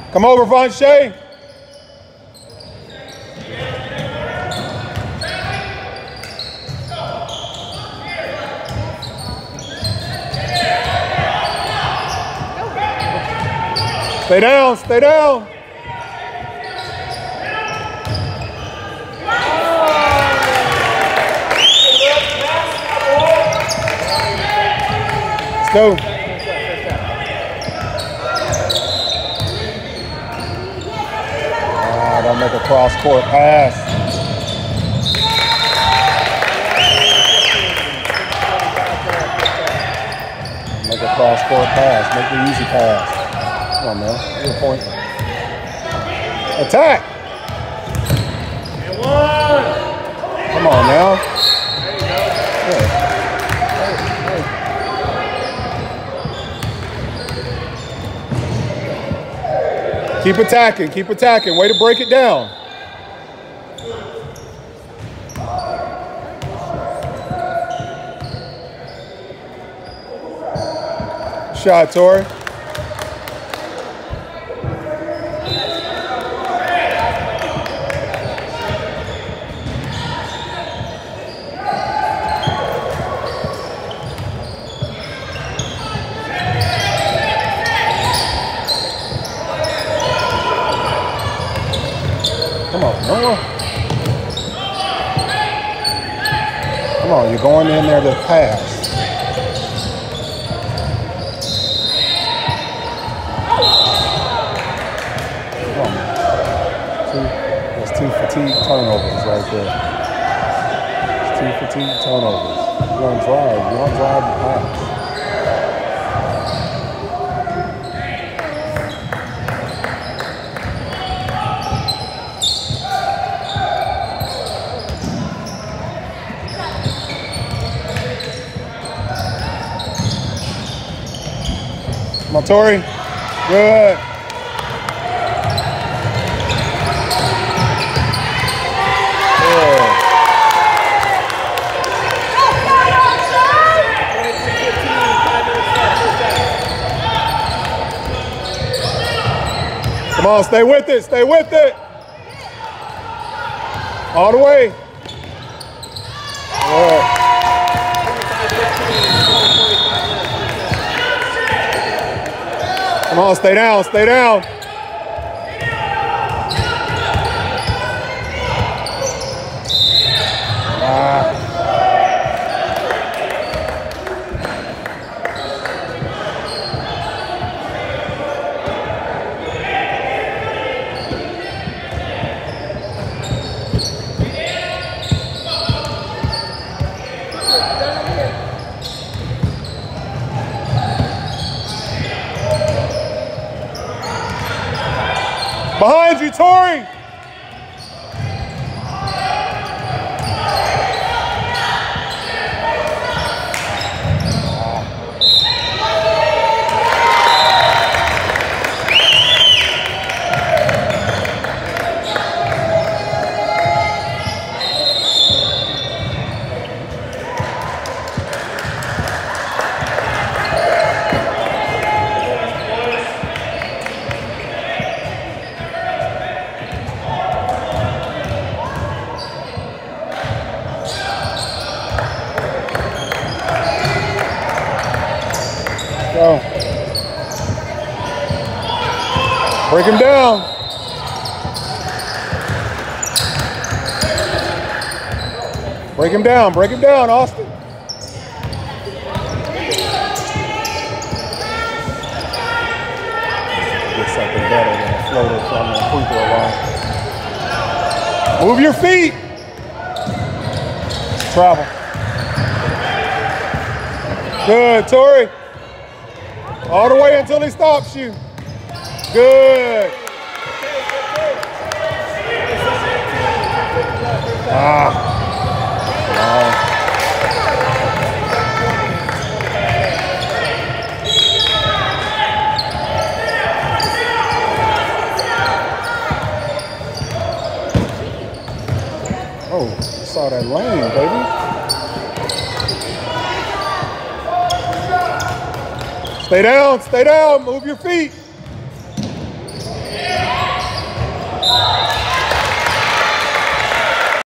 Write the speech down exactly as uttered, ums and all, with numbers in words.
Come over, Von Shea. Stay down, stay down. Let's go. Ah, don't make a cross-court pass. Make a cross-court pass. Make the easy pass. Come on, man. Good point. Attack. Come on now. Yeah. Keep attacking. Keep attacking. Way to break it down. Shot, Tori. Come on, Noah. Come on, you're going in there to pass. Come on, man. Two, that's two fatigue turnovers right there. That's two fatigue turnovers. You're on drive. You're on drive to pass. Come on, Tori. Good. Good. Come on, stay with it. Stay with it. All the way. Good. Come on, stay down, stay down. Ah. Behind you, Tori. Go. Break him down. Break him down. Break him down, Austin. Get something better than a floater from the free throw line. Move your feet. Travel. Good, Tori. All the way until he stops you. Good. Ah. Oh, I saw that lane, baby. Stay down, stay down, move your feet.